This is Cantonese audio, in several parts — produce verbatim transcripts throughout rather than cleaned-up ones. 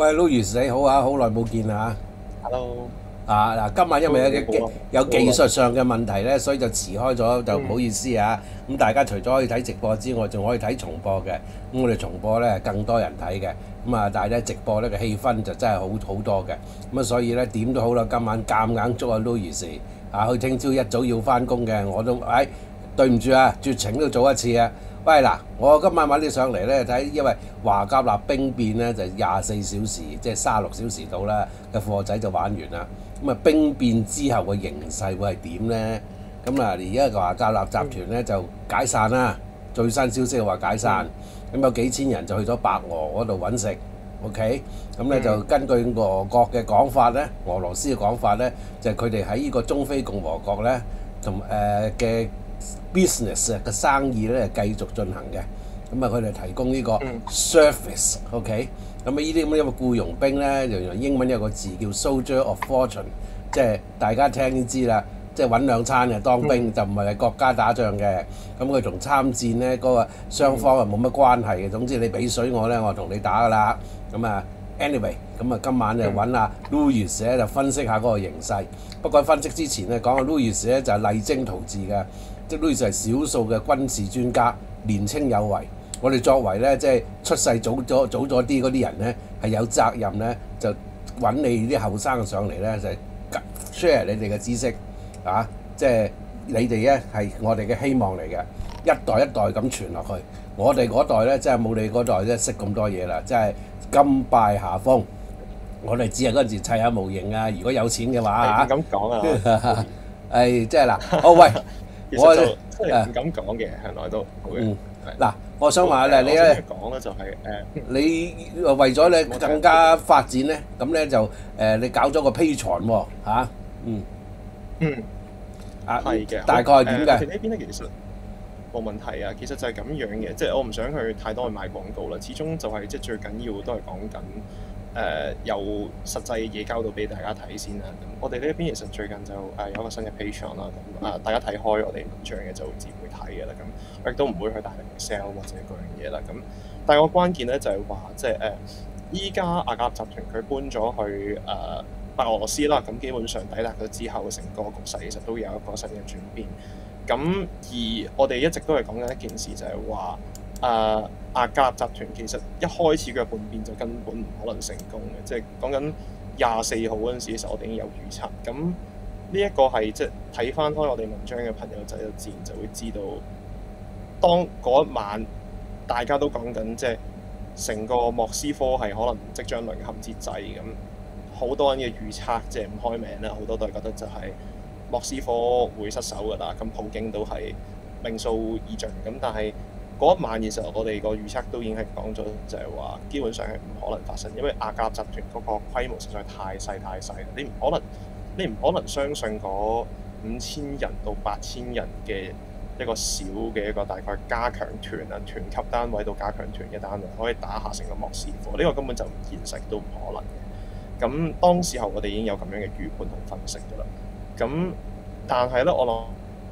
喂，Louis 你好啊，好耐冇見啊！ Hello， 啊嗱，今晚因為有技好啊有技術上嘅問題咧，所以就遲開咗，就唔好意思啊。咁大家除咗可以睇直播之外，仲可以睇重播嘅。咁我哋重播咧更多人睇嘅。咁啊，但係咧直播咧嘅氣氛就真係好好多嘅。咁啊，所以咧點都好啦，今晚夾硬捉阿 Louis 啊，佢聽朝一早要翻工嘅，我都誒對唔住啊，絕情都做一次啊！喂嗱，我今晚揾你上嚟咧睇，因為華甲納兵變咧就廿四小時，即係三十六小時到啦嘅貨仔就玩完啦。咁啊兵變之後嘅形勢會係點咧？咁啊而家華甲納集團咧就解散啦，最新消息話解散，咁有幾千人就去咗白俄嗰度揾食。OK，咁咧就根據俄國嘅講法咧，俄羅斯嘅講法咧，就係佢哋喺呢個中非共和國咧同誒嘅。business 嘅生意咧繼續進行嘅，咁啊佢哋提供呢個 service，OK，咁啊呢啲咁嘅僱傭兵咧，就用英文有個字叫 soldier of fortune，即係大家聽都知啦，即係揾兩餐嘅當兵，嗯、就唔係為國家打仗嘅，咁佢同參戰咧嗰個雙方啊冇乜關係嘅，總之你俾水我咧，我同你打噶啦，咁啊 anyway，咁啊今晚就揾阿 Louis 咧就分析下嗰個形勢。不過分析之前咧，講下 Louis 咧就係勵精圖治嘅。即係 Louis 係少數嘅軍事專家，年青有為。我哋作為咧，即係出世早咗早咗啲嗰啲人咧，係有責任咧，就揾你啲後生上嚟咧，就 share 你哋嘅知識啊！即係你哋咧係我哋嘅希望嚟嘅，一代一代咁傳落去。我哋嗰代咧，真係冇你嗰代咧識咁多嘢啦，真係甘拜下風。我哋只係嗰陣時砌下模型啊！如果有錢嘅話嚇，咁講啊， 係即係嗱，哦喂。我就真係唔敢講嘅，向來都好嘅。 嗱，我想話咧，你咧講咧就係誒， 你為咗咧更加發展咧，咁咧就誒你搞咗個 Patreon 喎嚇，嗯嗯啊係嘅， 大概係點嘅？ 我哋呢邊咧其實冇問題啊，其實就係咁樣嘅，即係我唔想去太多去賣廣告啦，始終就係即係最緊要都係講緊。誒、呃、有實際嘢交到俾大家睇先啦。咁我哋呢一邊其實最近就誒、呃、有一個新嘅 Patreon 啦。咁啊，大家睇開我哋文章嘅就自然會睇嘅啦。咁我亦都唔會去大力 sell 或者嗰樣嘢啦。咁但係個關鍵咧就係話，即係誒依家阿甲納集團佢搬咗去誒、呃、白俄羅斯啦。咁基本上抵達咗之後，成個局勢其實都有一個新嘅轉變。咁而我哋一直都係講緊一件事，就係話。誒阿甲納集團其實一開始嘅叛變就根本唔可能成功嘅，即係講緊廿四號嗰陣時，其實我哋已經有預測。咁呢一個係即係睇翻開我哋文章嘅朋友仔就自然就會知道，當嗰一晚大家都講緊即係成個莫斯科係可能即將淪陷之際，咁好多人嘅預測即係唔開名啦，好多都係覺得就係莫斯科會失守㗎啦。咁普京都係命數已盡，咁但係。嗰一晚，其實我哋個預測都已經係講咗，就係話基本上係唔可能發生，因為阿甲納集團嗰個規模實在太細太細，你唔可能，你唔可能相信嗰五千人到八千人嘅一個小嘅一個大概加強團啊，團級單位到加強團嘅單位可以打下成個莫斯科，呢個根本就唔現實，都唔可能嘅。咁當時候我哋已經有咁樣嘅預判同分析㗎啦。咁但係咧，我諗。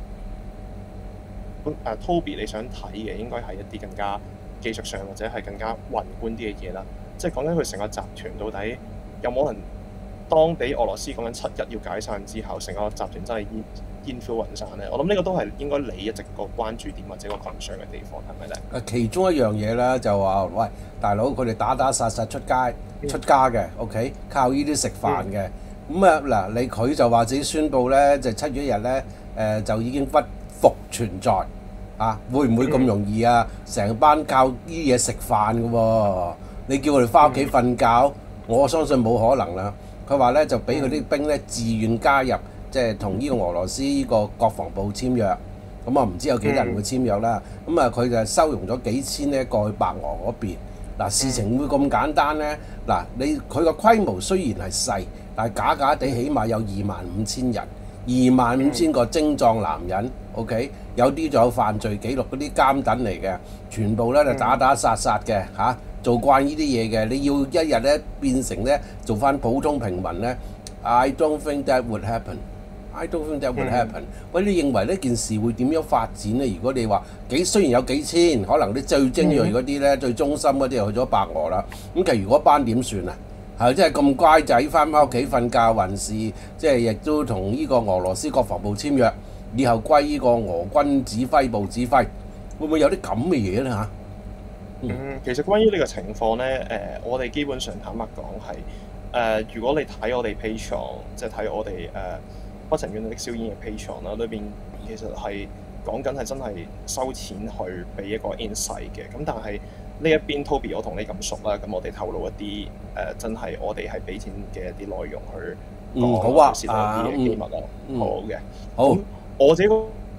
誒、uh, Toby 你想睇嘅應該係一啲更加技術上或者係更加宏觀啲嘅嘢啦，即係講緊佢成個集團到底有冇可能當俾俄羅斯講緊七一要解散之後，成個集團真係煙煙消雲散咧？我諗呢個都係應該你一直個關注點或者個concern嘅地方係咪咧？ 誒，其中一樣嘢咧就話，喂，大佬佢哋打打殺殺出街、嗯、出家嘅 ，OK， 靠呢啲食飯嘅。咁啊嗱，你佢就話自己宣佈咧，就七月一日咧，誒、呃、就已經不復存在。啊，會唔會咁容易啊？成、嗯、班靠呢啲嘢食飯嘅喎，你叫佢哋翻屋企瞓覺，嗯、我相信冇可能啦。佢話咧就俾嗰啲兵咧自願加入，即係同呢個俄羅斯呢個國防部簽約。咁啊唔知有幾多人會簽約啦。咁啊佢就收容咗幾千咧過去白俄嗰邊。嗱、啊、事情會咁簡單咧？嗱、啊、你佢個規模雖然係細，但係假假地起碼有二萬五千人。二萬五千個精壯男人 ，OK， 有啲仲有犯罪記錄嗰啲監躉嚟嘅，全部咧就打打殺殺嘅嚇，做慣呢啲嘢嘅。你要一日咧變成咧做翻普通平民咧 ，I don't think that would happen. I don't think that would happen. 喂，你認為呢件事會點樣發展咧？如果你話幾雖然有幾千，可能啲最精鋭嗰啲咧、最忠心嗰啲又去咗白俄啦，咁其實如果班點算啊？ 係即係咁乖仔翻返屋企瞓覺，還是即係亦都同呢個俄羅斯國防部簽約，以後歸呢個俄軍指揮部指揮，會唔會有啲咁嘅嘢咧嚇？ 嗯，其實關於呢個情況咧，誒、呃，我哋基本上坦白講係誒，如果你睇我哋 Patreon，即係睇我哋誒不情願的硝煙嘅 Patreon 啦，裏邊其實係講緊係真係收錢去俾一個 insight 嘅。咁但係呢一邊 Toby 我同你咁熟啦，咁我哋透露一啲誒、呃、真係我哋係俾錢嘅一啲內容去講、 嗯、好啊， 泄露啲嘅機密啊， 嗯、 好嘅， 好。 我自己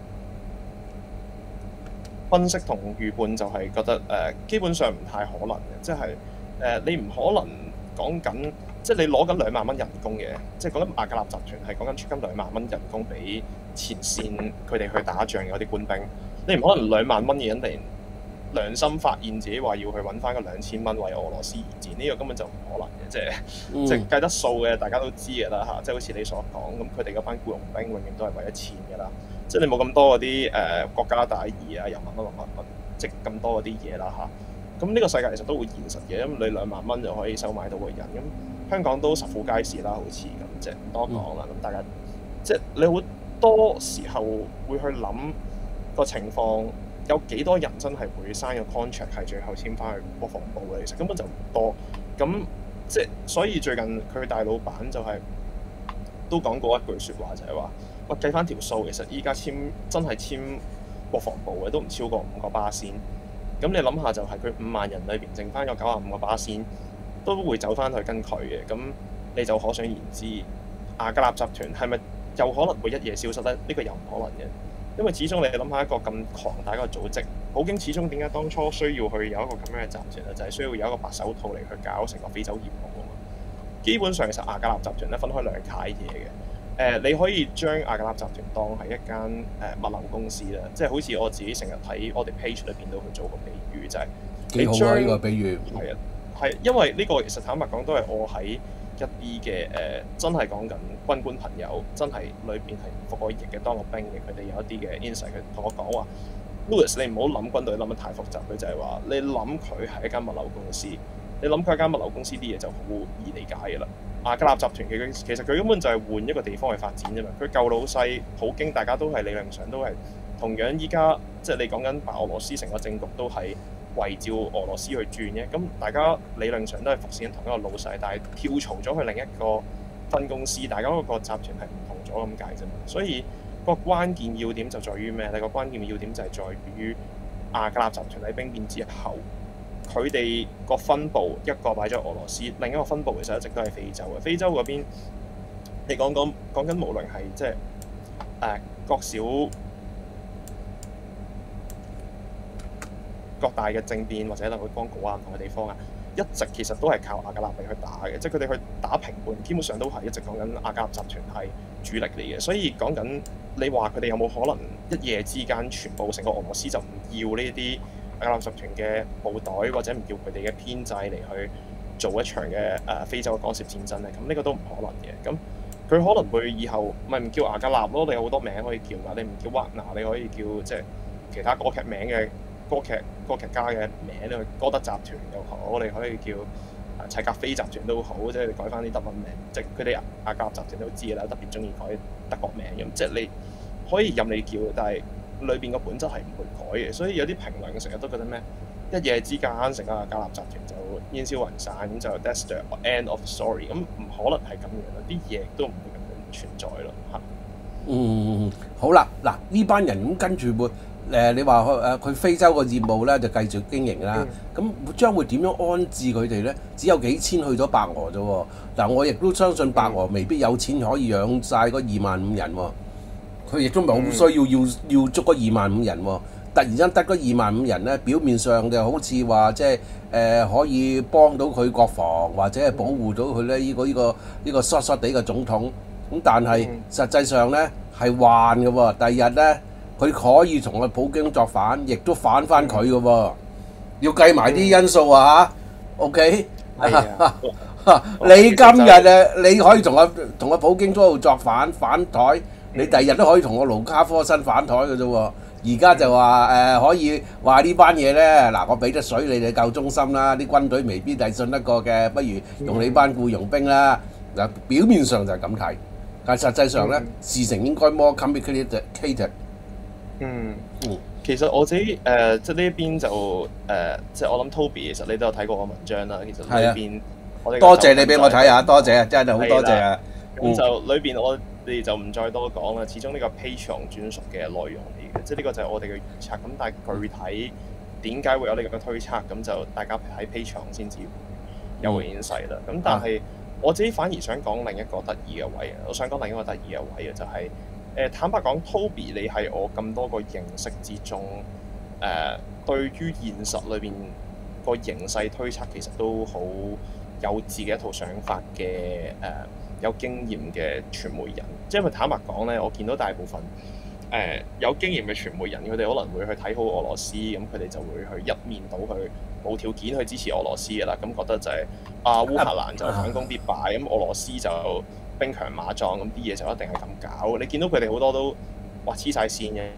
分析同預判就係覺得誒、呃、基本上唔太可能嘅，即係誒、呃、你唔可能講緊，即係你攞緊兩萬蚊人工嘅，即係講緊阿格納集團係講緊出緊兩萬蚊人工俾前線佢哋去打仗嘅嗰啲官兵，你唔可能兩萬蚊嘅人突然良心發現自己話要去揾翻個兩千蚊為俄羅斯而戰，呢、這個根本就唔可能嘅，即係、嗯、即係計得數嘅，大家都知嘅啦嚇，即係好似你所講，咁佢哋嗰班僱傭兵永遠都係為咗錢嘅啦。即係你冇咁多嗰啲誒國家大義啊、人民乜乜乜乜，即係咁多嗰啲嘢啦嚇。咁呢個世界其實都會現實嘅，因為你兩萬蚊就可以收買到個人。咁香港都十富街市啦，好似咁，即係唔多講啦。咁、嗯、大家即係你好多時候會去諗個情況，有幾多人真係會生個 contract 係最後簽翻去國防部嘅？其實根本就唔多。咁即係所以最近佢大老闆就係、是、都講過一句説話，就係、是、話。我計翻條數，其實依家簽真係簽國防部嘅都唔超過五個巴仙。咁你諗下，就係佢五萬人裏邊剩翻個九十五個巴仙，都會走翻去跟佢嘅。咁你就可想而知，阿格納集團係咪有可能會一夜消失咧？呢、呢個又唔可能嘅，因為始終你諗下一個咁龐大一個組織，普京始終點解當初需要去有一個咁樣嘅集團咧？就係、係、需要有一個白手套嚟去搞成個非洲業務啊嘛。基本上其實阿格納集團咧分開兩楷嘢嘅。誒、呃，你可以將阿格納集團當係一間誒、呃、物流公司啦，即係好似我自己成日睇我哋 page 裏邊都去做個比喻，就係、是、 幾好啊呢個比喻。 係啊，係因為呢個其實坦白講都係我喺一啲嘅誒真係講緊軍官朋友，真係裏邊係服過役嘅當過兵嘅，佢哋有一啲嘅 insight，佢同我講話 Louis 你唔好諗軍隊諗得太複雜，佢就係話你諗佢係一間物流公司，你諗佢係間物流公司啲嘢就好易理解嘅啦。阿格納集團嘅其實佢根本就係換一個地方去發展啫嘛。佢舊老細普京，大家都係理論上都係同樣依家即係你講緊白俄羅斯成個政局都係圍照俄羅斯去轉嘅。咁大家理論上都係服侍緊同一個老細，但係跳槽咗去另一個分公司，大家嗰個集團係唔同咗咁解啫嘛。所以個關鍵要點就在於咩咧？個關鍵要點就係在於阿格納集團喺兵變之後。佢哋個分部一個擺咗俄羅斯，另一個分部其實一直都係非洲嘅。非洲嗰邊，你講講講緊，無論係即係誒各小各大嘅政變或者例如剛果啊唔同嘅地方啊，一直其實都係靠阿格納嚟去打嘅，即係佢哋去打平叛，基本上都係一直講緊阿格納集團係主力嚟嘅。所以講緊你話佢哋有冇可能一夜之間全部成個俄羅斯就唔要呢啲阿格納集團嘅部隊，或者唔要佢哋嘅編制嚟去做一場嘅誒、呃、非洲嘅干涉戰爭咧？咁呢個都唔可能嘅。咁佢可能會以後咪唔叫阿格納咯？你有好多名可以叫㗎。你唔叫瓦納，你可以叫即係其他歌劇名嘅歌劇歌劇家嘅名，你去歌德集團又好，你可以叫誒齊格菲集團都好，即係改翻啲德文名。即係佢哋阿格納集團都知㗎啦，特別中意改德國名咁。即係你可以任你叫，但係裏邊個本質係唔會改嘅，所以有啲評論成日都覺得咩一夜之間成個阿格納集團就煙消雲散，咁就 that's the end of the story， 咁唔可能係咁樣啦，啲嘢都唔會咁樣存在咯嚇。 嗯，好啦，嗱呢班人咁跟住會誒，你話誒佢非洲個業務咧就繼續經營啦，咁、嗯、將會點樣安置佢哋咧？只有幾千去咗白俄啫喎，嗱我亦都相信白俄未必有錢可以養晒嗰二萬五人喎。佢亦都冇需要要要捉嗰二萬五人喎，突然間得嗰二萬五人咧，表面上就好似話即係誒可以幫到佢國防或者係保護到佢咧呢個呢、呢個呢、呢個疏疏地嘅總統，咁但係實際上咧係幻嘅喎。第二日咧佢可以同個普京作反，亦都反翻佢嘅喎，要計埋啲因素啊嚇。OK，你今日誒你可以同個同個普京嗰度作反反台。你第日都可以同個盧卡科申反台嘅啫喎， 而家就話誒、呃、可以話呢班嘢咧，嗱我俾得水你哋夠忠心啦，啲軍隊未必係信得過嘅，不如用你班僱傭兵啦。嗱表面上就係咁睇，但係實際上咧、嗯、事情應該 more complicated。 嗯，嗯其實我自己誒、呃、即係呢一邊就誒、呃、即係我諗 Toby 其實你都有睇過我文章啦。其實呢一邊、啊、我哋多謝你俾我睇下，多謝真係好多謝啊！咁就裏邊我哋就唔再多講啦。始終呢個 Patreon 專屬嘅內容嚟嘅，即係呢個就係我哋嘅預測。咁但係具體點解會有呢個推測，咁就大家喺 Patreon 先至有個 insight 啦。咁但係我自己反而想講另一個得意嘅位，我想講另一個得意嘅位嘅就係、是。誒坦白講 ，Toby 你係我咁多個認識之中，誒、呃、對於現實裏邊個形勢推測其實都好有自己一套想法嘅誒、呃、有經驗嘅傳媒人。即係因為坦白講咧，我見到大部分誒、呃、有經驗嘅傳媒人，佢哋可能會去睇好俄羅斯，咁佢哋就會去一面倒去無條件去支持俄羅斯嘅啦。咁覺得就係、是、啊烏克蘭就反攻必敗，咁俄羅斯就兵強馬壯，咁啲嘢就一定係咁搞。你見到佢哋好多都哇黐晒線嘅，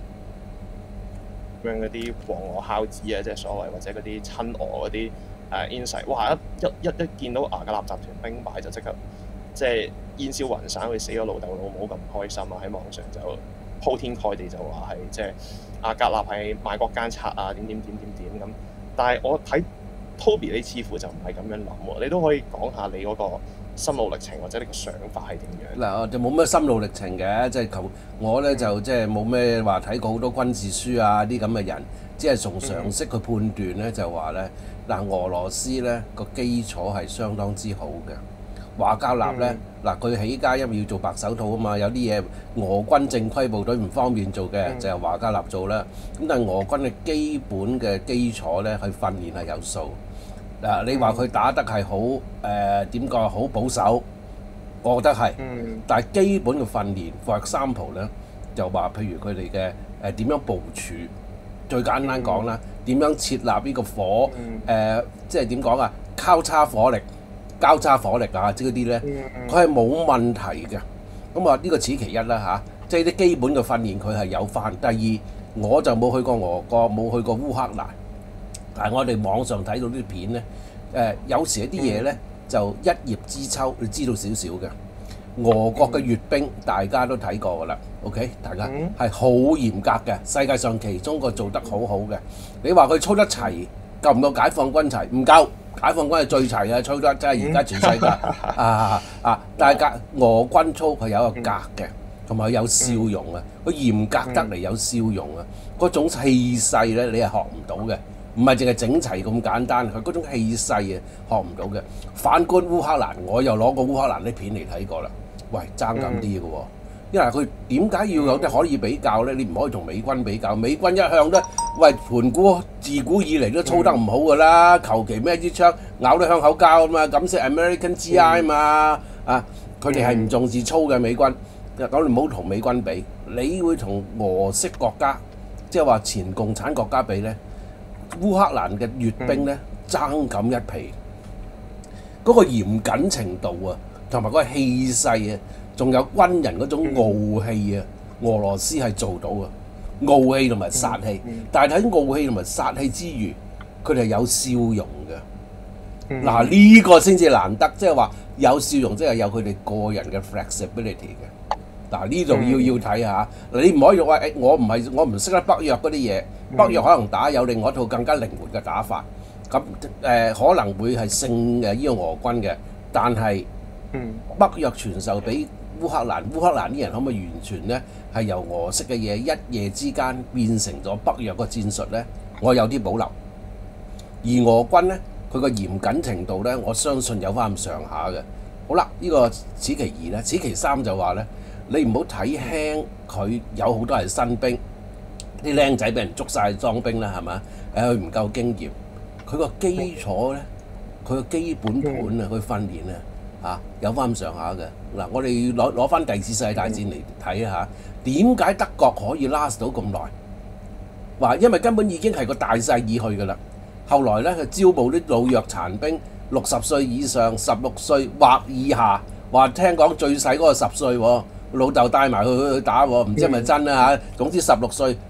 咁樣嗰啲黃俄孝子啊，即係所謂或者嗰啲親俄嗰啲誒 insight， 哇一一一一見到瓦格納集團兵敗就即刻即係煙消雲散，好似死咗老豆老母咁唔開心啊！喺網上就鋪天蓋地就話係即係阿格納係賣國奸賊啊，點點點點點咁。但係我睇 Toby 你似乎就唔係咁樣諗喎，你都可以講下你嗰個心路歷程或者你個想法係點樣？嗱，我就冇咩心路歷程嘅，即係求我咧就即係冇咩話睇過好多軍事書啊啲咁嘅人，只係從常識去判斷咧就話咧嗱，俄羅斯咧個基礎係相當之好嘅。華格納咧嗱，佢起家因為要做白手套啊嘛，有啲嘢俄軍正規部隊唔方便做嘅，就係華格納做啦。咁但係俄軍嘅基本嘅基礎咧，去訓練係有數。嗱，你話佢打得係好誒點講好保守，我覺得係。嗯、但係基本嘅訓練 ，for example 咧，就話譬如佢哋嘅誒點樣部署，最簡單講啦，點、嗯、樣設立呢個火誒、嗯呃，即係點講啊？交叉火力、交叉火力啊，即係嗰啲咧，佢係冇問題嘅。咁啊，呢個此其一啦嚇，即係啲基本嘅訓練佢係有翻。第二，我就冇去過俄國，冇去過烏克蘭。但係我哋網上睇到啲片咧，誒、呃、有時一啲嘢咧就一葉知秋，你知道少少嘅。俄國嘅閱兵大家都睇過㗎啦 ，OK？ 大家係好嚴格嘅，世界上其中個做得好好嘅。你話佢操得齊，夠唔夠解放軍齊？唔夠，解放軍係最齊嘅，操得真係而家全世界啊啊！但係格俄軍操係有一個格嘅，同埋有笑容啊，佢嚴格得嚟有笑容啊，嗰種氣勢咧你係學唔到嘅。唔係淨係整齊咁簡單，佢嗰種氣勢啊學唔到嘅。反觀烏克蘭，我又攞過烏克蘭啲片嚟睇過啦。喂，爭咁啲嘅喎，因為佢點解要有啲可以比較咧？你唔可以同美軍比較，美軍一向都喂盤古自古以嚟都操得唔好㗎啦，求其咩支槍咬到香口膠啊嘛，咁先 American G I 嘛啊！佢哋係唔重視操嘅美軍，咁你唔好同美軍比，你會同俄式國家，即係話前共產國家比咧。烏克蘭嘅閱兵咧爭咁一皮，嗰、那個嚴謹程度啊，同埋嗰個氣勢啊，仲有軍人嗰種傲氣啊，俄羅斯係做到啊，傲氣同埋殺氣。但係喺傲氣同埋殺氣之餘，佢哋係有笑容嘅。嗱呢、這個先至難得，即係話有笑容，即係有佢哋個人嘅 flexibility 嘅。嗱呢度要要睇下，你唔可以話誒，我唔係我唔識得北約嗰啲嘢，北約可能打有另外一套更加靈活嘅打法，咁誒、呃、可能會係勝誒呢個俄軍嘅，但係北約傳授俾烏克蘭，烏克蘭啲人可唔可以完全咧係由俄式嘅嘢一夜之間變成咗北約個戰術咧？我有啲保留，而俄軍咧佢個嚴謹程度咧，我相信有翻咁上下嘅。好啦，呢、這個此其二咧，此其三就話咧。你唔好睇輕佢，有好多係新兵，啲僆仔俾人捉晒裝兵啦，係嘛？誒，佢唔夠經驗，佢個基礎咧，佢個基本盤啊，佢訓練啊，嚇有翻咁上下嘅。嗱，我哋攞攞翻第二次世界大戰嚟睇下，點解德國可以 last 到咁耐？話因為根本已經係個大勢已去㗎啦。後來咧，佢招募啲老弱殘兵，六十歲以上、十六歲或以下，話聽講最細嗰個十歲喎。老豆帶埋佢去打喎，唔知係咪真啦嚇。總之十六歲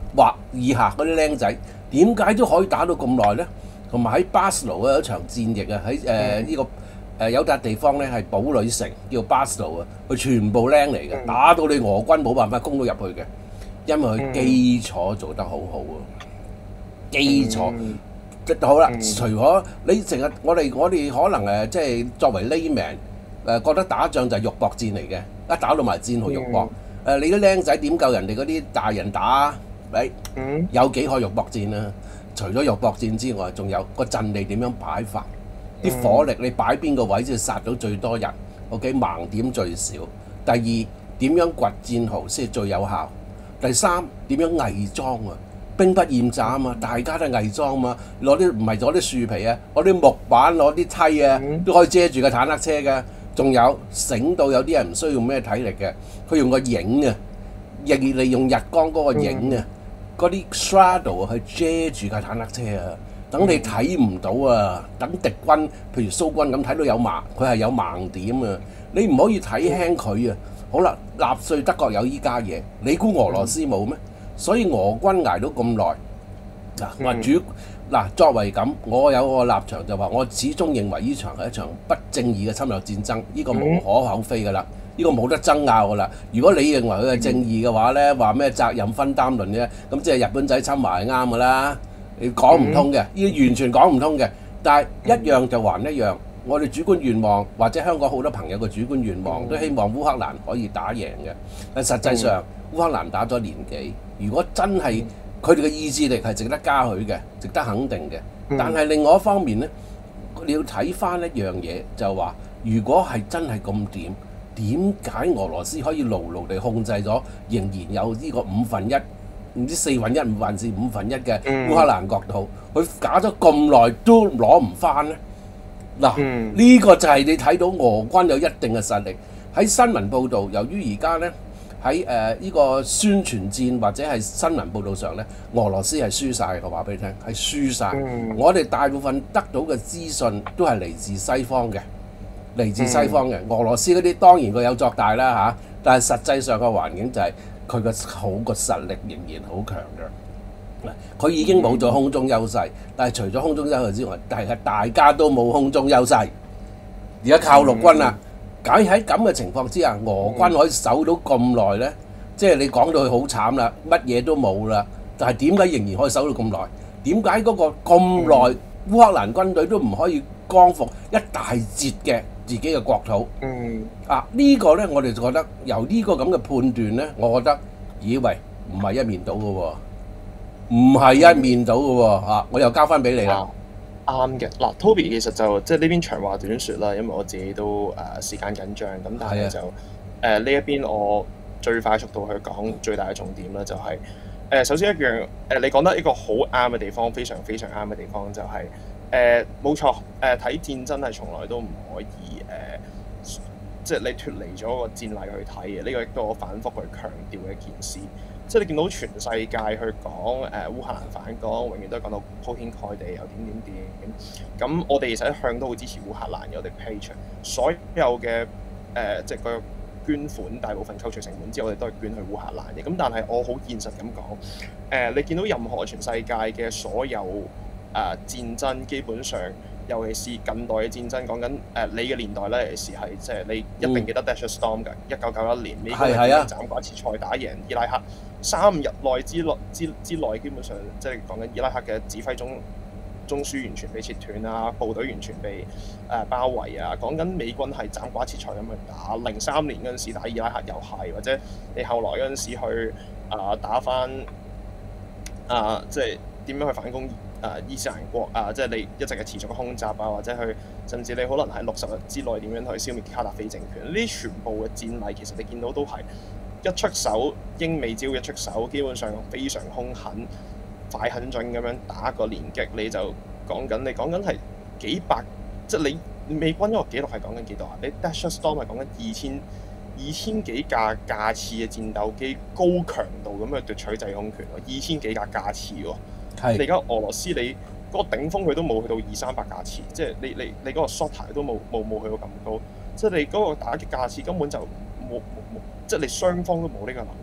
或以下嗰啲僆仔點解都可以打到咁耐咧？同埋喺巴斯盧啊有一場戰役啊，喺誒呢個誒、呃、有笪地方咧係堡壘城叫巴斯盧啊，佢全部僆嚟嘅， 嗯、 打到你俄軍冇辦法攻到入去嘅，因為佢基礎做得好好啊，基礎。嗯好啦，嗯、除咗你成日，我哋我哋可能誒，即係作為 layman 誒，覺得打仗就係肉搏戰嚟嘅，一打到埋戰壕肉搏。誒、嗯，你啲僆仔點夠人哋嗰啲大人打？你、嗯、有幾可肉搏戰啊？除咗肉搏戰之外，仲有個陣地點樣擺法？啲、嗯、火力你擺邊個位先殺到最多人 ？OK， 盲點最少。第二點樣掘戰壕先係最有效？第三點樣偽裝啊？兵不厭詐啊嘛，大家都係偽裝啊嘛，攞啲唔係攞啲樹皮啊，攞啲木板攞啲梯啊，都可以遮住個坦克車嘅。仲有醒到有啲人唔需要咩體力嘅，佢用個影啊，亦利用日光嗰個影啊，嗰啲 shadow 去遮住架坦克車啊，等你睇唔到啊，等敵軍譬如蘇軍咁睇到有盲，佢係有盲點啊，你唔可以睇輕佢啊。好啦，納粹德國有依家嘢，你估俄羅斯冇咩？所以俄軍捱到咁耐嗱，我主嗱作為咁，我有個立場就話，我始終認為呢場係一場不正義嘅侵略戰爭，呢、呢個無可厚非噶啦，呢、呢個冇得爭拗噶啦。如果你認為佢係正義嘅話咧，話咩責任分擔論咧，咁即係日本仔侵華係啱噶啦，你講唔通嘅，呢啲完全講唔通嘅。但係一樣就還一樣，我哋主觀願望或者香港好多朋友嘅主觀願望都希望烏克蘭可以打贏嘅，但實際上烏克蘭打咗年幾。如果真係佢哋嘅意志力係值得嘉許嘅，值得肯定嘅。但係另外一方面呢，你要睇翻一樣嘢，就話如果係真係咁掂，點解俄羅斯可以牢牢地控制咗，仍然有呢個五分一，唔知四分一還是五分一嘅烏克蘭國土，佢搞咗咁耐都攞唔翻呢？嗱，呢、呢個就係你睇到俄軍有一定嘅實力。喺新聞報導，由於而家呢。喺誒呢個宣傳戰或者係新聞報導上咧，俄羅斯係輸晒嘅，我話俾你聽，係輸晒。嗯、我哋大部分得到嘅資訊都係嚟自西方嘅，嚟自西方嘅。嗯、俄羅斯嗰啲當然佢有作大啦嚇，但係實際上個環境就係佢個好個實力仍然好強嘅。佢已經冇咗空中優勢，但係除咗空中優勢之外，但係大家都冇空中優勢，而家靠陸軍啊！假如喺咁嘅情況之下，俄軍可以守到咁耐呢？即係你講到佢好慘啦，乜嘢都冇啦。但係點解仍然可以守到咁耐？點解嗰個咁耐烏克蘭軍隊都唔可以光復一大截嘅自己嘅國土？嗯，啊呢、呢個呢，我哋就覺得由呢個咁嘅判斷呢，我覺得以為唔係一面倒嘅喎，唔係一面倒嘅喎。啊，我又交翻俾你啦。 啱嘅，嗱 Toby 其實就即係呢邊長話短説啦，因為我自己都誒、呃、時間緊張，咁但係就誒呢、呃、一邊我最快速度去講最大嘅重點咧，就係、是、誒、呃、首先一樣誒、呃、你講得一個好啱嘅地方，非常非常啱嘅地方就係誒冇錯誒睇戰爭係從來都唔可以誒、呃、即係你脫離咗個戰例去睇嘅，呢、這個亦都我反覆去強調嘅一件事。即係你見到全世界去講誒、呃、烏克蘭反攻，永遠都係講到鋪天蓋地又點點點。咁我哋其實一向都好支持烏克蘭嘅，我哋 page 所有嘅誒、呃、即係個捐款大部分扣除成本之後，我哋都係捐去烏克蘭嘅。咁但係我好現實咁講，誒、呃、你見到任何全世界嘅所有誒、呃、戰爭，基本上尤其是近代嘅戰爭，講緊誒你嘅年代咧，尤其是係即係你一定記得 Desert Storm 㗎，一九九一年美國係斬瓜切菜打贏伊拉克。三日內之內之之內，基本上即係講緊伊拉克嘅指揮中中樞完全被切斷啊，部隊完全被誒、呃、包圍啊。講緊美軍係斬瓜切菜咁去打。零三年嗰陣時打伊拉克又係，或者你後來嗰陣時去啊、呃、打翻啊、呃，即係點樣去反攻啊、呃、伊斯蘭國啊、呃？即係你一直係持續嘅空襲啊，或者去甚至你可能喺六十日之內點樣去消滅卡達菲政權？呢啲全部嘅戰例其實你見到都係。一出手，英美招一出手，基本上非常兇狠、快、狠、準咁樣打個連擊，你就講緊，你講緊係幾百，即係你美軍嗰個紀錄係講緊幾多啊？你 Desert Storm 係講緊二千二千幾架架次嘅戰鬥機，高強度咁去奪取制空權喎，二千幾架架次喎。係是。你而家俄羅斯你嗰個頂峰佢都冇去到二三百架次，即係你你你嗰個 shot 都冇冇冇去到咁高，即係你嗰個打擊架次根本就冇冇冇。即係你雙方都冇呢個能力，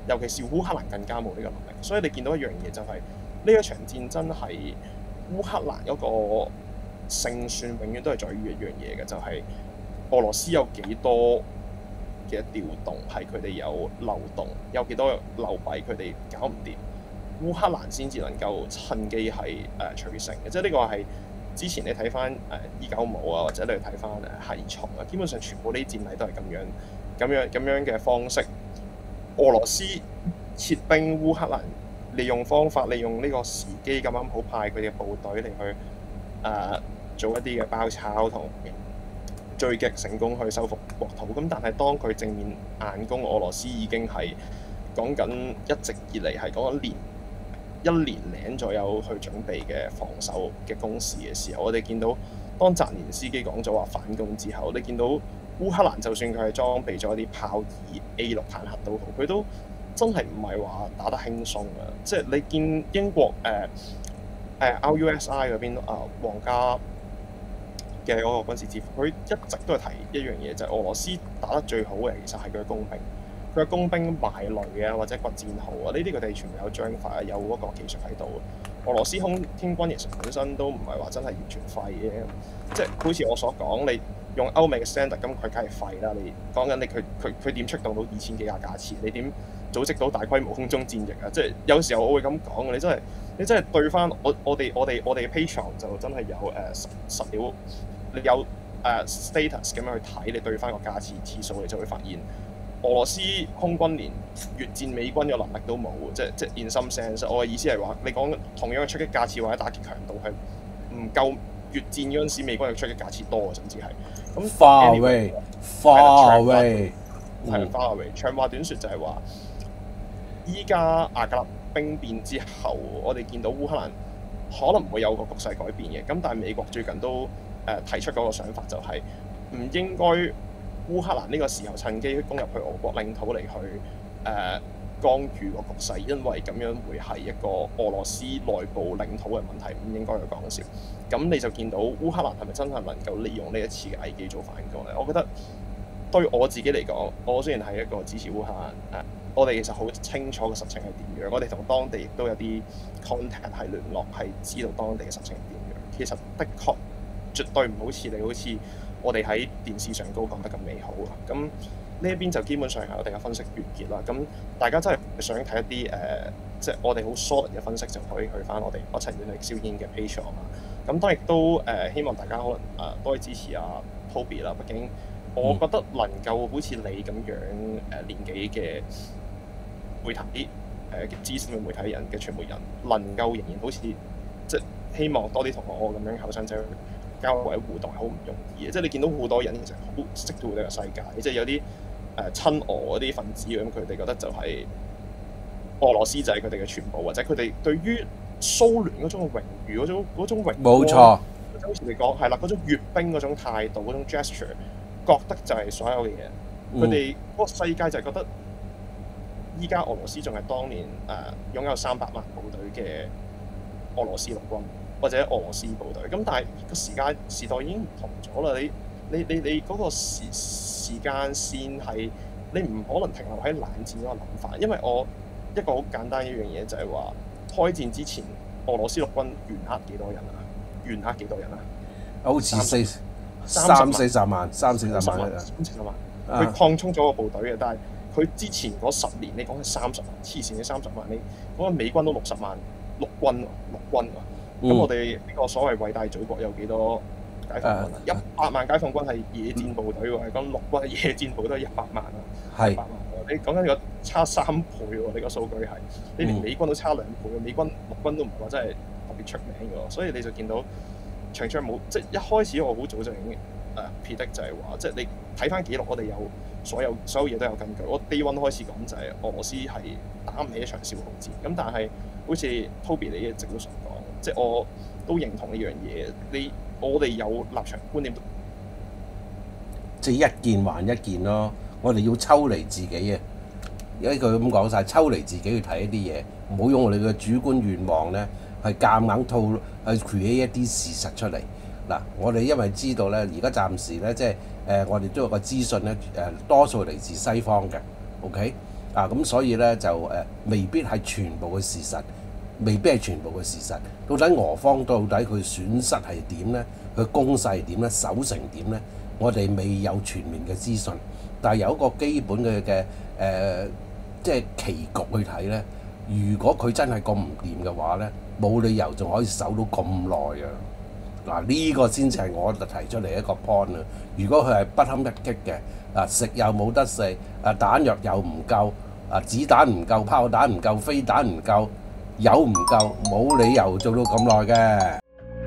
尤其是烏克蘭更加冇呢個能力。所以你見到一樣嘢就係、是、呢一場戰爭係烏克蘭嗰個勝算永遠都係在於一樣嘢嘅，就係、是、俄羅斯有幾多嘅調動係佢哋有漏洞，有幾多流弊佢哋搞唔掂，烏克蘭先至能夠趁機係誒、呃、取勝嘅。即係呢個係之前你睇翻誒伊九五啊，或者你去睇翻誒系從啊，基本上全部呢啲戰例都係咁樣咁樣咁樣嘅方式。俄羅斯撤兵烏克蘭，利用方法，利用呢個時機咁啱好派佢哋嘅部隊嚟去誒、呃、做一啲嘅包抄同追擊，成功去收復國土。咁但係當佢正面硬攻俄羅斯，已經係講緊一直以嚟係講緊年一年零左右去準備嘅防守嘅攻勢嘅時候，我哋見到當澤連斯基講咗話反攻之後，你見到烏克蘭就算佢係裝備咗一啲豹二 A 六坦克都好，佢都真係唔係話打得輕鬆嘅。即係你見英國誒誒、呃、R U S I 嗰邊啊皇家嘅嗰個軍事智庫，佢一直都係提一樣嘢，就係、是、俄羅斯打得最好嘅其實係佢嘅工兵，佢嘅工兵埋雷啊或者掘戰壕啊，呢啲佢哋全部有章法，有嗰個技術喺度。俄羅斯空天軍其實本身都唔係話真係完全廢嘅，即係好似我所講，你用歐美嘅 standard，咁佢梗係廢啦。你講緊你佢佢佢點出動到二千幾架架次？你點組織到大規模空中戰役啊？即係有時候我會咁講，你真係你真係對翻我我哋我哋我哋嘅 Patreon 就真係有誒、呃、實實料。你有誒、uh, status 咁樣去睇，你對翻個架次次數，你就會發現俄羅斯空軍連越戰美軍嘅能力都冇，即係即係 in some sense。我嘅意思係話，你講同樣嘅出擊架次或者打擊強度係唔夠越戰嗰陣時美軍嘅出擊架次多，甚至係咁。 Far away，far away， 係 far away。長話短説就係話，依家阿格勒兵變之後，我哋見到烏克蘭可能會有個局勢改變嘅。咁但係美國最近都誒提出嗰個想法就係唔應該烏克蘭呢個時候趁機攻入去俄國領土嚟去誒、呃、干預個局勢，因為咁樣會係一個俄羅斯內部領土嘅問題，唔應該去講笑。咁你就見到烏克蘭係咪真係能夠利用呢一次嘅危機做反攻咧？我覺得對我自己嚟講，我雖然係一個支持烏克蘭誒、呃，我哋其實好清楚個實情係點樣，我哋同當地亦都有啲 contact 係聯絡，係知道當地嘅實情係點樣。其實的確絕對唔好似你好似我哋喺電視上高講得咁美好啊！咁呢一邊就基本上係我哋嘅分析完結啦。咁大家真係想睇一啲誒、呃，即係我哋好 solid 嘅分析，就可以去翻我哋不情願去燒煙嘅 Patreon 啊。咁當然亦都誒、呃，希望大家可能誒、呃、多啲支持啊 Toby 啦。畢竟我覺得能夠好似你咁樣誒、呃、年紀嘅媒體誒嘅資深嘅媒體人嘅傳媒人，能夠仍然好似即係希望多啲同我咁樣後生仔交流或者互動係好唔容易嘅，即係你見到好多人其實好識到呢個世界，即係有啲誒、呃、親俄嗰啲分子咁，佢哋覺得就係俄羅斯就係佢哋嘅全部，或者佢哋對於蘇聯嗰種榮譽嗰種嗰種榮冇錯， 好似你講係啦，嗰種閱兵嗰種態度嗰種 gesture，覺得就係所有嘅嘢。佢哋嗰個世界就係覺得依家俄羅斯仲係當年誒、呃、擁有三百萬部隊嘅俄羅斯陸軍。或者俄羅斯部隊，咁但係個時間時代已經唔同咗啦。你你你你嗰個時時間線係你唔可能停留喺冷戰嗰個諗法，因為我一個好簡單一樣嘢就係話，開戰之前俄羅斯陸軍員額幾多人啊？員額幾多人啊？ 好似四三四十萬，三四十萬， 三四十萬。佢擴充咗個部隊嘅，但係佢之前嗰十年，你講係三十萬，黐線嘅三十萬，你嗰個美軍都六十萬陸軍喎，陸軍喎。咁、嗯、我哋呢個所謂偉大祖國有幾多解放軍啊？一百、uh, 萬解放軍係野戰部隊喎，係講陸軍係野戰部隊一百萬啊，一百萬喎。你講緊個差三倍喎，你個數據係，你連美軍都差兩倍，美軍陸軍都唔係話真係特別出名嘅喎，所以你就見到長槍冇，即係一開始我好早就已經誒 predict 就係話，即係你睇翻記錄，我哋有所有所有嘢都有根據。我 day one 開始講就係俄羅斯係打唔起一場消耗戰，咁但係好似 Toby 你一直都想講。即係我都認同呢樣嘢，你我哋有立場觀點， 即係一件還一件咯。我哋要抽離自己啊！有一句咁講晒，抽離自己去睇一啲嘢，唔好用我哋嘅主觀願望咧，係夾硬套去 create 一啲事實出嚟。嗱，我哋因為知道咧，而家暫時咧，即係誒，我哋都有個資訊咧，誒多數嚟自西方嘅。OK， 啊，咁所以咧就誒、呃、未必係全部嘅事實，未必係全部嘅事實。到底俄方到底佢損失係點咧？佢攻勢點咧？守成點咧？我哋未有全面嘅資訊，但係有一個基本嘅嘅誒，即係棋局去睇咧。如果佢真係咁唔掂嘅話咧，冇理由仲可以守到咁耐啊！嗱，呢個先至係我提出嚟一個 point 啊！如果佢係不堪一擊嘅，啊食又冇得食，啊彈藥又唔夠，啊子彈唔夠，炮彈唔夠，飛彈唔夠，油唔夠，冇理由做到咁耐嘅。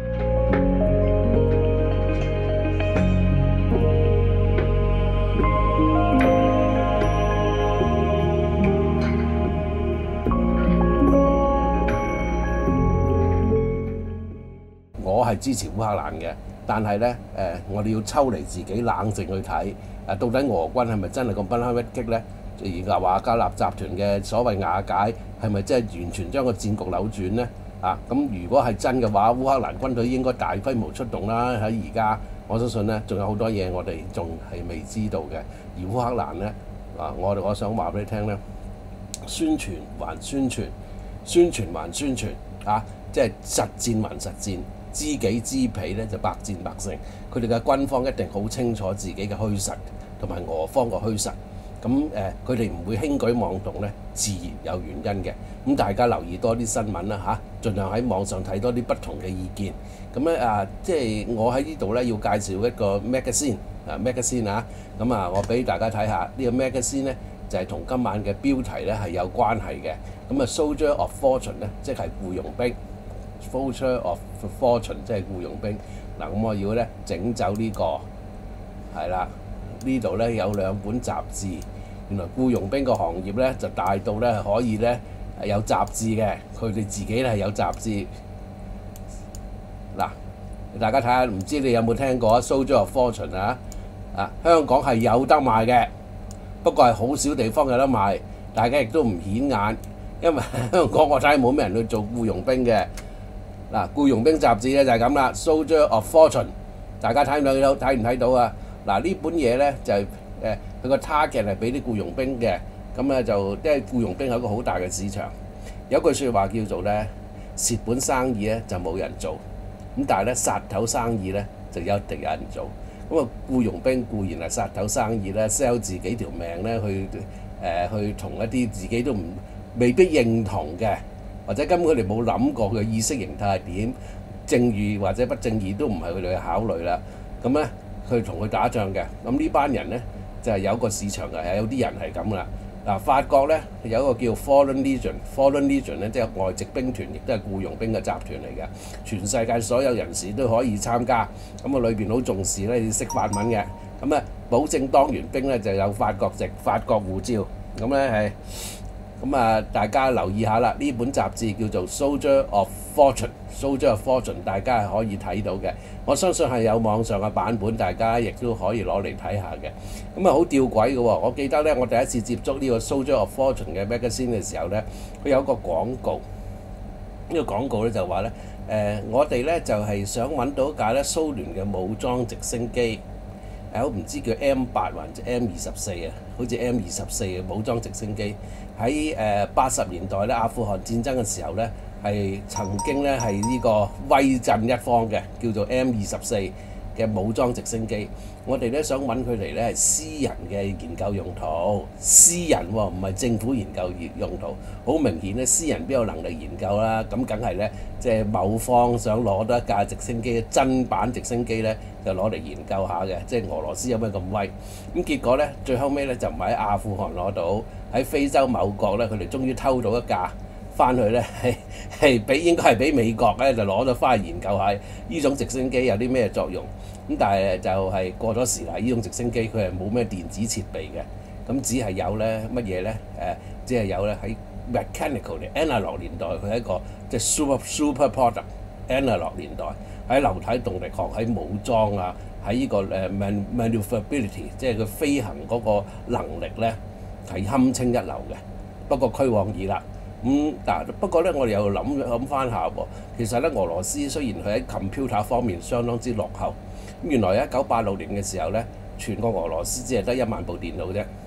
我係支持烏克蘭嘅，但係咧誒，我哋要抽離自己冷靜去睇，誒到底俄軍係咪真係咁不堪一擊咧？而家華格納集團嘅所謂瓦解係咪真係完全將個戰局扭轉咧？啊，咁如果係真嘅話，烏克蘭軍隊應該大規模出動啦。喺而家，我相信咧，仲有好多嘢我哋仲係未知道嘅。而烏克蘭咧，啊，我哋我想話俾你聽咧，宣傳還宣傳，宣傳還宣傳，啊，即係實戰還實戰。知己知彼咧就百戰百勝，佢哋嘅軍方一定好清楚自己嘅虛實同埋俄方嘅虛實，咁誒佢哋唔會輕舉妄動咧，自然有原因嘅。咁大家留意多啲新聞啦嚇，盡量喺網上睇多啲不同嘅意見。咁咧啊，即係我喺呢度咧要介紹一個 magazine 啊 magazine 啊，咁啊我俾大家睇下呢個 magazine 咧就係同今晚嘅標題咧係有關係嘅。咁啊 Soldier of Fortune 咧即係僱傭兵。Soldier of Fortune 即係僱傭兵嗱，咁我要咧整走呢個係啦，呢度咧有兩本雜誌，原來僱傭兵個行業咧就大到咧可以咧有雜誌嘅，佢哋自己咧係有雜誌嗱，大家睇下，唔知你有冇聽過啊 Soldier of Fortune 啊？啊，香港係有得賣嘅，不過係好少地方有得賣，大家亦都唔顯眼，因為香港我睇冇咩人去做僱傭兵嘅。嗱，僱傭兵雜誌咧就係咁啦 ，Soldier of Fortune， 大家睇唔睇到？睇唔睇到啊？嗱，呢本嘢咧就係誒佢個 target 係俾啲僱傭兵嘅，咁咧就即係僱傭兵係一個好大嘅市場。有句説話叫做咧蝕本生意咧就冇人做，咁但係咧殺頭生意咧就一定有人做。咁啊僱傭兵固然係殺頭生意咧 ，sell 自己條命咧去誒、呃、去同一啲自己都唔未必認同嘅。或者根本佢哋冇諗過佢嘅意識形態係點，正義或者不正義都唔係佢哋去考慮啦。咁咧，佢同佢打仗嘅，咁呢班人咧就係、是、有個市場嘅，係有啲人係咁啦。嗱，法國咧有一個叫 Foreign Legion，Foreign Legion 咧即係外籍兵團，亦都係僱傭兵嘅集團嚟嘅。全世界所有人士都可以參加，咁啊裏邊好重視咧要識法文嘅，咁啊保證當完兵咧就有法國籍、法國護照，咁咧係。咁啊，大家留意下啦！呢本雜誌叫做 Soldier of Fortune，Soldier of Fortune， 大家係可以睇到嘅。我相信係有網上嘅版本，大家亦都可以攞嚟睇下嘅。咁啊，好吊詭嘅喎！我記得咧，我第一次接觸呢個 Soldier of Fortune 嘅 magazine 嘅時候咧，佢有一個廣告。呢、這個廣告咧就話咧，誒、呃，我哋咧就係、是、想揾到一架咧蘇聯嘅武裝直升機。誒，我唔知叫 M 八或者 M 二十四啊，好似 M 二十四嘅武裝直升機喺誒八十年代咧，阿富汗戰爭嘅時候咧，係曾經咧係呢個威震一方嘅，叫做 M 二十四嘅武裝直升機。我哋咧想揾佢嚟咧係私人嘅研究用途，私人喎、哦，唔係政府研究用途。好明顯咧，私人邊有能力研究啦？咁梗係咧，即係某方想攞到一架直升機真版直升機咧，就攞嚟研究下嘅。即係俄羅斯有咩咁威？咁結果咧，最後尾咧就唔係喺阿富汗攞到，喺非洲某國咧，佢哋終於偷到一架翻去咧，係係俾應該係俾美國咧就攞咗翻去研究下呢種直升機有啲咩作用。咁但係就係過咗時啦，呢種直升機佢係冇咩電子設備嘅，咁只係有咧乜嘢咧？誒，只係有咧喺 mechanical 嘅 analog 年代，佢係一個即係 super super product analog 年代喺流體動力學、喺武裝啊、喺呢個誒 man maneuverability， 即係佢飛行嗰個能力咧係堪稱一流嘅。不過虛妄已啦。咁但不過咧，我哋又諗諗翻下喎，其實咧俄羅斯雖然佢喺 computer 方面相當之落後，咁原來喺一九八六年嘅時候咧，全個俄羅斯只係得一萬部電腦啫，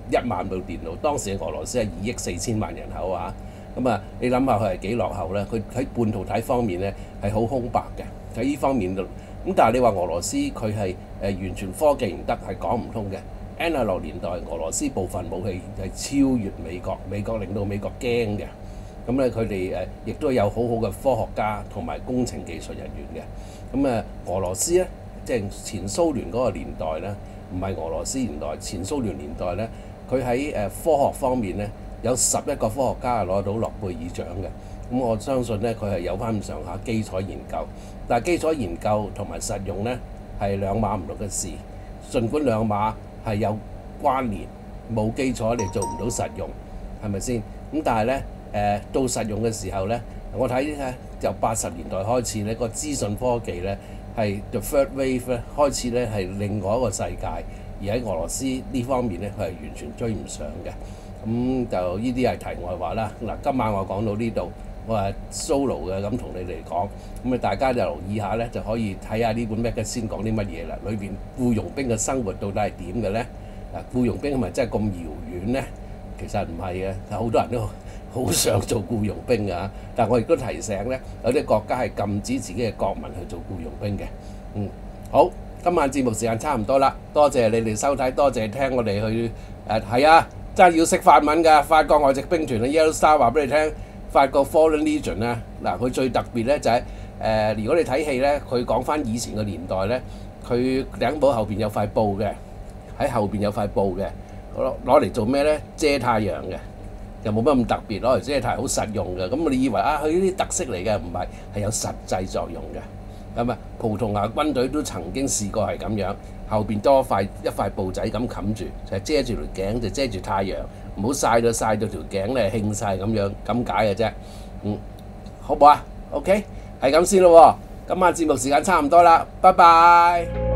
一萬部電腦。當時嘅俄羅斯係二億四千萬人口啊，咁啊，你諗下佢係幾落後咧？佢喺半導體方面咧係好空白嘅，喺呢方面度。咁但係你話俄羅斯佢係誒完全科技唔得，係講唔通嘅。N 六年代俄羅斯部分武器係超越美國，美國令到美國驚嘅。咁咧佢哋誒亦都有好好嘅科學家同埋工程技術人員嘅。咁誒俄羅斯咧，即係前蘇聯嗰個年代咧，唔係俄羅斯年代，前蘇聯年代咧，佢喺誒科學方面咧有十一個科學家係攞到諾貝爾獎嘅。咁我相信咧佢係有翻咁上下基礎研究，但係基礎研究同埋實用咧係兩碼唔同嘅事。儘管兩碼係有關聯，冇基礎你做唔到實用，係咪先？咁但係咧誒到實用嘅時候咧，我睇咧由八十年代開始咧，個資訊科技咧係 the third wave 咧開始咧係另外一個世界，而喺俄羅斯呢方面咧佢係完全追唔上嘅。咁就呢啲係題外話啦。嗱，今晚我講到呢度，我係 solo 嘅咁同你哋講，咁啊大家就留意下咧，就可以睇下呢本咩嘅先講啲乜嘢啦。裏邊僱傭兵嘅生活到底係點嘅咧？啊，僱傭兵係咪真係咁遙遠咧？其實唔係嘅，好多人都好想做僱傭兵㗎。但係我亦都提醒咧，有啲國家係禁止自己嘅國民去做僱傭兵嘅。嗯，好，今晚節目時間差唔多啦，多謝你哋收睇，多謝聽我哋去誒係啊，真係要識法文㗎。法國外籍兵團嘅 Yellow Star 話俾你聽。法國 Fallen Legion 咧，嗱佢最特別咧就係、是、誒、呃，如果你睇戲咧，佢講翻以前嘅年代咧，佢頂帽後邊有塊布嘅，喺後邊有塊布嘅，攞攞嚟做咩咧？遮太陽嘅，又冇乜咁特別，攞嚟遮太陽好實用嘅。咁你以為啊，佢呢啲特色嚟嘅，唔係，係有實際作用嘅。咁啊，葡萄牙軍隊都曾經試過係咁樣，後邊多塊一塊布仔咁冚住，就係、遮住條頸，就遮住太陽。唔好曬到曬到條頸咧興晒咁樣咁解嘅啫，嗯，好唔好啊？OK，係咁先咯喎，今晚節目時間差唔多啦，拜拜。